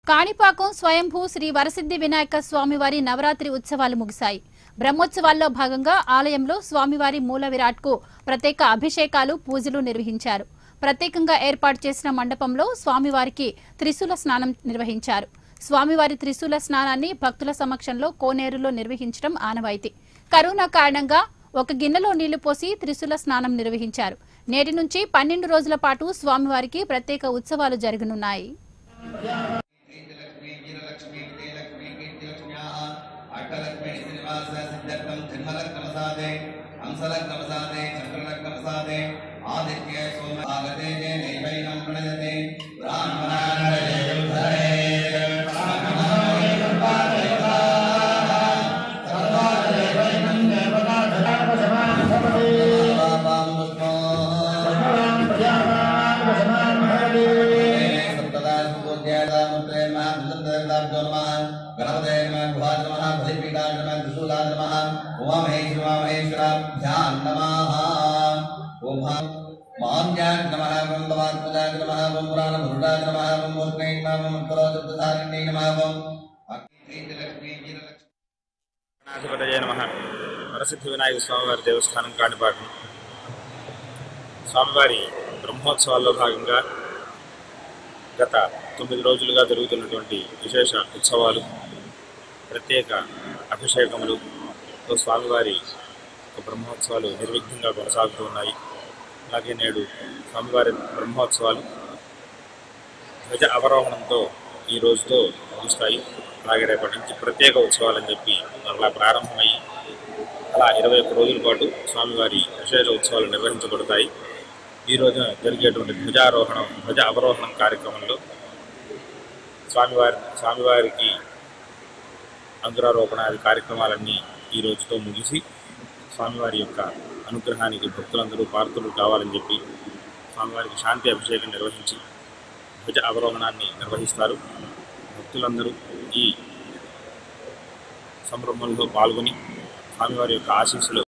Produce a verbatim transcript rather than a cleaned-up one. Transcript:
కాణిపాకం స్వయంభూ శ్రీ వరసిద్ధి వినాయక స్వామివారి నవరాత్రి ఉత్సవాలు ముగిశాయి. బ్రహ్మోత్సవాల్లో భాగంగా ఆలయంలో స్వామివారి మూల విరాట్కు ప్రత్యేక అభిషేకాలు, పూజలు నిర్వహించారు. ప్రత్యేకంగా ఏర్పాటు చేసిన మండపంలో స్వామివారికి త్రిశూల స్నానం నిర్వహించారు. స్వామివారి త్రిశూల స్నానాన్ని భక్తుల సమక్షంలో కోనేరులో నిర్వహించడం ఆనవాయితీ. కరోనా కారణంగా ఒక గిన్నెలో నీళ్లు పోసి త్రిశూల స్నానం నిర్వహించారు. నేటి నుంచి పన్నెండు రోజుల పాటు స్వామివారికి ప్రత్యేక ఉత్సవాలు జరగనున్నాయి. వరసిద్ధి వినాయక స్వామివారి దేవస్థానం కాణిపాకం స్వామివారి బ్రహ్మోత్సవాల్లో భాగంగా గత తొమ్మిది రోజులుగా జరుగుతున్నటువంటి విశేష ఉత్సవాలు, ప్రత్యేక అభిషేకములు స్వామివారి బ్రహ్మోత్సవాలు నిర్విఘ్నంగా కొనసాగుతూ ఉన్నాయి. అలాగే నేడు స్వామివారి బ్రహ్మోత్సవాలు ధ్వజ అవరోహణంతో ఈ రోజుతో ముగుస్తాయి. అలాగే రేపటి నుంచి ప్రత్యేక ఉత్సవాలు అని చెప్పి అలా ప్రారంభమయ్యి అలా ఇరవై ఒక్క రోజుల పాటు స్వామివారి విశేష ఉత్సవాలు నిర్వహించబడతాయి. ఈ రోజున జరిగేటువంటి ధ్వజారోహణం ధ్వజ అవరోహణం కార్యక్రమంలో స్వామివారి స్వామివారికి అంకురారోపణాది కార్యక్రమాలన్నీ ఈ రోజుతో ముగిసి స్వామివారి యొక్క అనుగ్రహానికి భక్తులందరూ పాత్రులు కావాలని చెప్పి స్వామివారికి శాంతి అభిషేకం నిర్వహించి ధ్వజ అవరోహణాన్ని నిర్వహిస్తారు. భక్తులందరూ ఈ సంరంభంలో పాల్గొని స్వామివారి యొక్క ఆశీస్సులు